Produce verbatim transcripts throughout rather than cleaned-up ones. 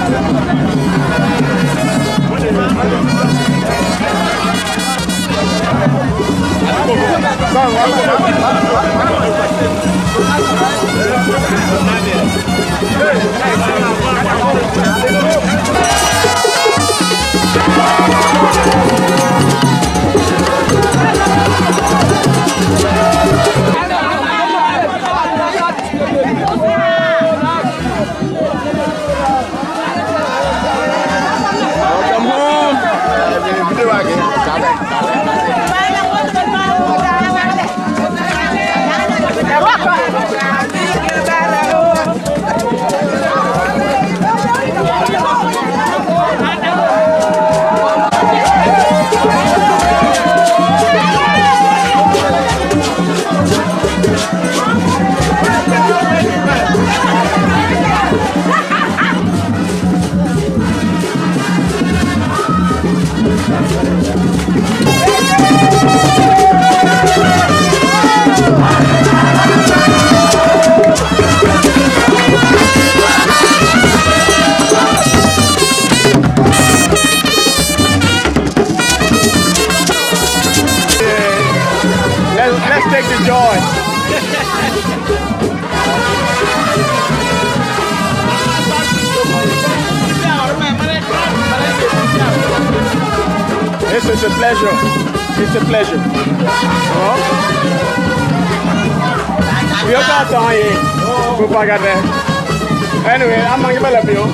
It's a pleasure. It's a pleasure. Oh. You can't tell me. Go back at there. Anyway, I'm going to give you.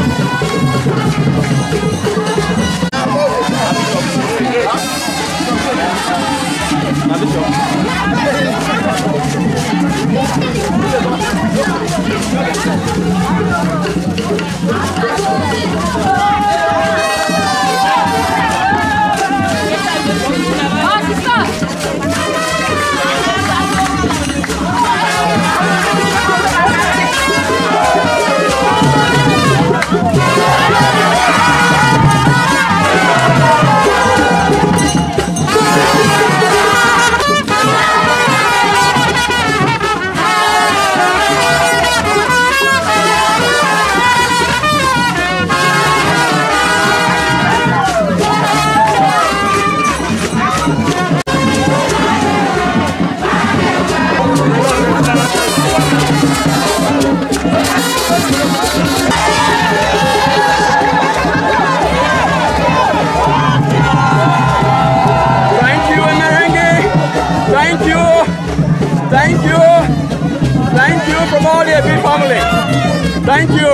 Thank you.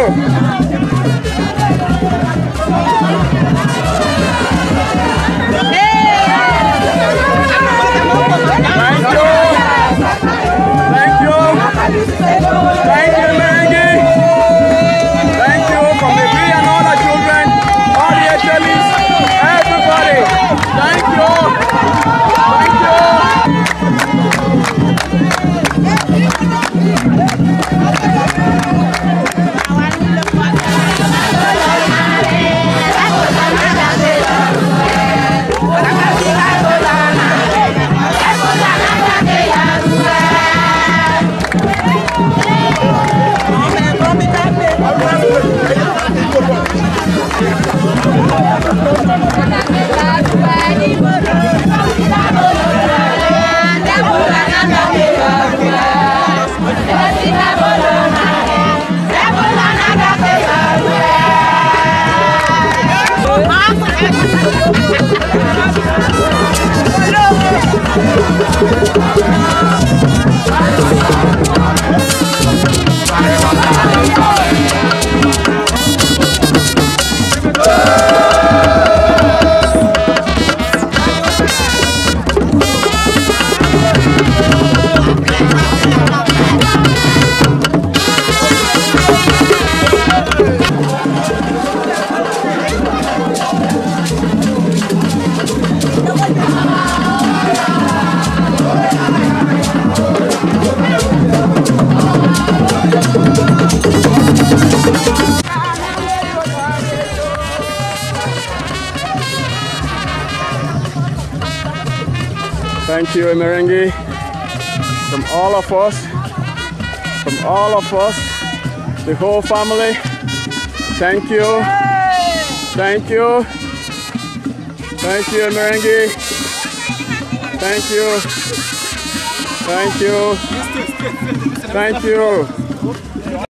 Thank you. Thank you, Imiringi. Thank you from the free and all the children, all the Achilles, everybody. Thank you. Thank you. Thank you, Imiringi, from all of us, from all of us, the whole family. Thank you. Thank you. Thank you, Imiringi. Thank you. Thank you. Thank you.